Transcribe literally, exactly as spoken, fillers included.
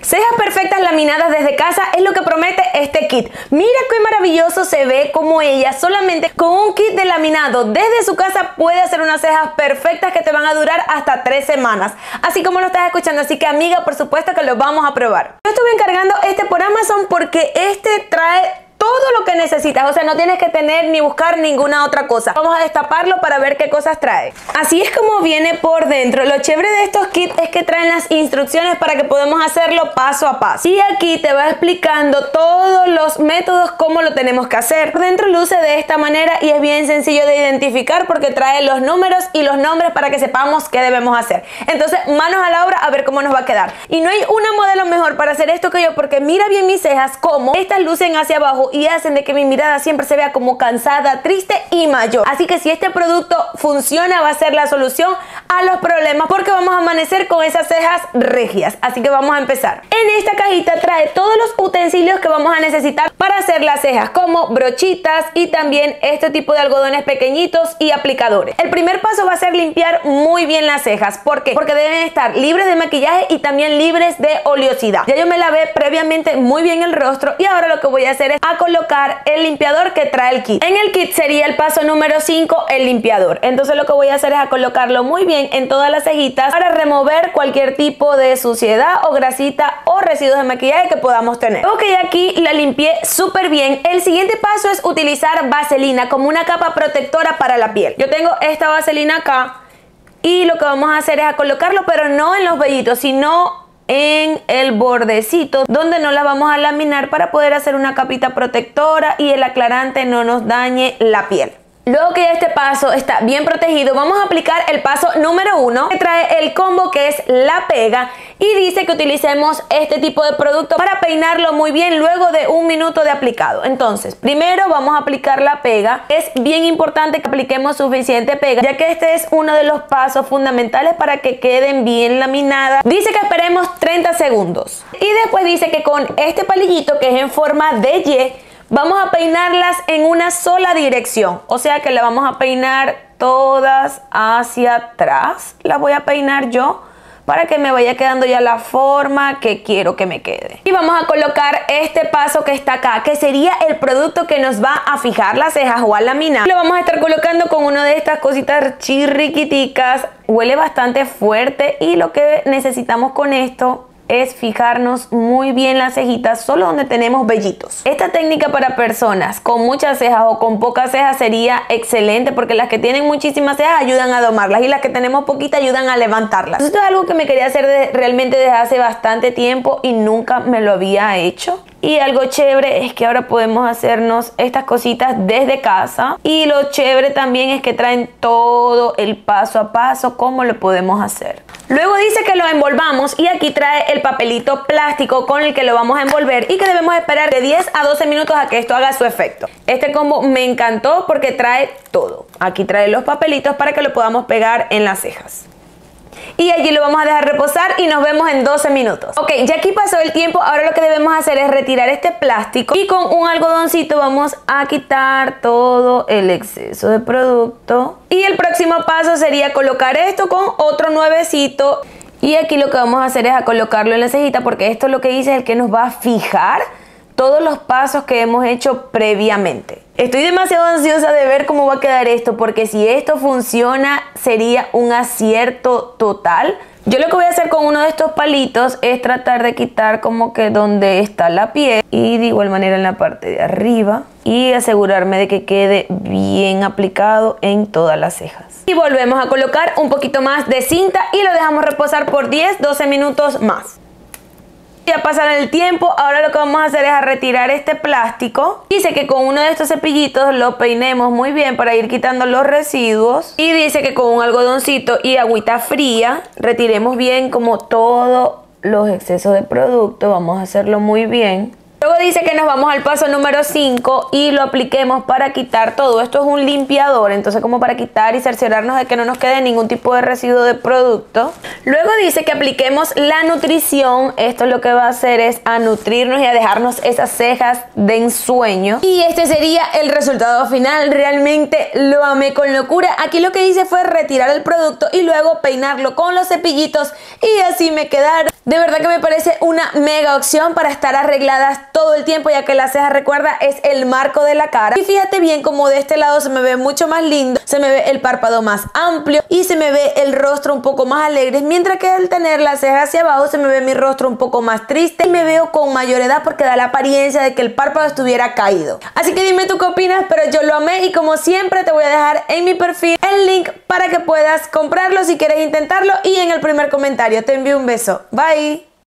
Cejas perfectas laminadas desde casa es lo que promete este kit. Mira qué maravilloso se ve como ella solamente con un kit de laminado desde su casa puede hacer unas cejas perfectas que te van a durar hasta tres semanas. Así como lo estás escuchando, así que amiga, por supuesto que lo vamos a probar. Yo estuve encargando este por Amazon porque este trae todo lo que necesitas, o sea, no tienes que tener ni buscar ninguna otra cosa. Vamos a destaparlo para ver qué cosas trae. Así es como viene por dentro. Lo chévere de estos kits es que traen las instrucciones para que podamos hacerlo paso a paso. Y aquí te va explicando todos los métodos, cómo lo tenemos que hacer. Por dentro luce de esta manera y es bien sencillo de identificar porque trae los números y los nombres para que sepamos qué debemos hacer. Entonces, manos a la obra a ver cómo nos va a quedar. Y no hay una modelo mejor para hacer esto que yo, porque mira bien mis cejas, cómo estas lucen hacia abajo y hacen de que mi mirada siempre se vea como cansada, triste y mayor. Así que si este producto funciona, va a ser la solución a los problemas porque vamos a amanecer con esas cejas regias. Así que vamos a empezar. En esta cajita trae todos los utensilios que vamos a necesitar para hacer las cejas, como brochitas y también este tipo de algodones pequeñitos y aplicadores. El primer paso va a ser limpiar muy bien las cejas. ¿Por qué? Porque deben estar libres de maquillaje y también libres de oleosidad. Ya yo me lavé previamente muy bien el rostro y ahora lo que voy a hacer es a colocar el limpiador que trae el kit. En el kit sería el paso número cinco, el limpiador. Entonces lo que voy a hacer es a colocarlo muy bien en todas las cejitas para remover cualquier tipo de suciedad o grasita o residuos de maquillaje que podamos tener. Ok, aquí la limpié súper bien. El siguiente paso es utilizar vaselina como una capa protectora para la piel. Yo tengo esta vaselina acá y lo que vamos a hacer es a colocarlo, pero no en los vellitos, sino en el bordecito donde no la vamos a laminar para poder hacer una capita protectora y el aclarante no nos dañe la piel. Luego que ya este paso está bien protegido, vamos a aplicar el paso número uno que trae el combo, que es la pega, y dice que utilicemos este tipo de producto para peinarlo muy bien luego de un minuto de aplicado. Entonces, primero vamos a aplicar la pega. Es bien importante que apliquemos suficiente pega, ya que este es uno de los pasos fundamentales para que queden bien laminadas. Dice que esperemos treinta segundos. Y después dice que con este palillito, que es en forma de Y, vamos a peinarlas en una sola dirección. O sea que la vamos a peinar todas hacia atrás. Las voy a peinar yo para que me vaya quedando ya la forma que quiero que me quede. Y vamos a colocar este paso que está acá, que sería el producto que nos va a fijar las cejas o a laminar. Lo vamos a estar colocando con una de estas cositas chirriquiticas. Huele bastante fuerte y lo que necesitamos con esto es fijarnos muy bien las cejitas solo donde tenemos vellitos. Esta técnica para personas con muchas cejas o con pocas cejas sería excelente porque las que tienen muchísimas cejas ayudan a domarlas y las que tenemos poquitas ayudan a levantarlas. Esto es algo que me quería hacer de, realmente desde hace bastante tiempo y nunca me lo había hecho. Y algo chévere es que ahora podemos hacernos estas cositas desde casa. Y lo chévere también es que traen todo el paso a paso cómo lo podemos hacer. Luego dice que lo envolvamos y aquí trae el papelito plástico con el que lo vamos a envolver y que debemos esperar de diez a doce minutos a que esto haga su efecto. Este combo me encantó porque trae todo. Aquí trae los papelitos para que lo podamos pegar en las cejas. Y allí lo vamos a dejar reposar y nos vemos en doce minutos. Ok, ya aquí pasó el tiempo. Ahora lo que debemos hacer es retirar este plástico y con un algodoncito vamos a quitar todo el exceso de producto. Y el próximo paso sería colocar esto con otro nuevecito. Y aquí lo que vamos a hacer es a colocarlo en la cejita porque esto lo que dice es el que nos va a fijar todos los pasos que hemos hecho previamente. Estoy demasiado ansiosa de ver cómo va a quedar esto porque si esto funciona sería un acierto total. Yo lo que voy a hacer con uno de estos palitos es tratar de quitar como que donde está la piel y de igual manera en la parte de arriba y asegurarme de que quede bien aplicado en todas las cejas. Y volvemos a colocar un poquito más de cinta y lo dejamos reposar por diez a doce minutos más. Ya pasaron el tiempo, ahora lo que vamos a hacer es a retirar este plástico. Dice que con uno de estos cepillitos lo peinemos muy bien para ir quitando los residuos. Y dice que con un algodoncito y agüita fría retiremos bien como todos los excesos de producto. Vamos a hacerlo muy bien. Luego dice que nos vamos al paso número cinco y lo apliquemos para quitar todo. Esto es un limpiador, entonces como para quitar y cerciorarnos de que no nos quede ningún tipo de residuo de producto. Luego dice que apliquemos la nutrición. Esto lo que va a hacer es a nutrirnos y a dejarnos esas cejas de ensueño. Y este sería el resultado final. Realmente lo amé con locura. Aquí lo que hice fue retirar el producto y luego peinarlo con los cepillitos y así me quedaron. De verdad que me parece una mega opción para estar arregladas todo el tiempo, ya que la ceja, recuerda, es el marco de la cara. Y fíjate bien como de este lado se me ve mucho más lindo, se me ve el párpado más amplio y se me ve el rostro un poco más alegre, mientras que al tener la ceja hacia abajo se me ve mi rostro un poco más triste y me veo con mayor edad porque da la apariencia de que el párpado estuviera caído. Así que dime tú qué opinas, pero yo lo amé y como siempre te voy a dejar en mi perfil el link para que puedas comprarlo si quieres intentarlo y en el primer comentario te envío un beso. Bye.